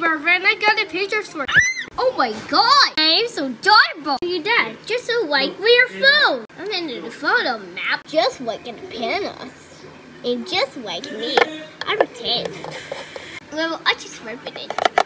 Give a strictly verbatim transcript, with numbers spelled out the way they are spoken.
Marvin. I got the pictures for you. Oh my god, I'm so adorable. Look at that, just so like your phone. I'm in the photo map, just like in the panels. And just like me, I'm a taste. Well, I just ripped it.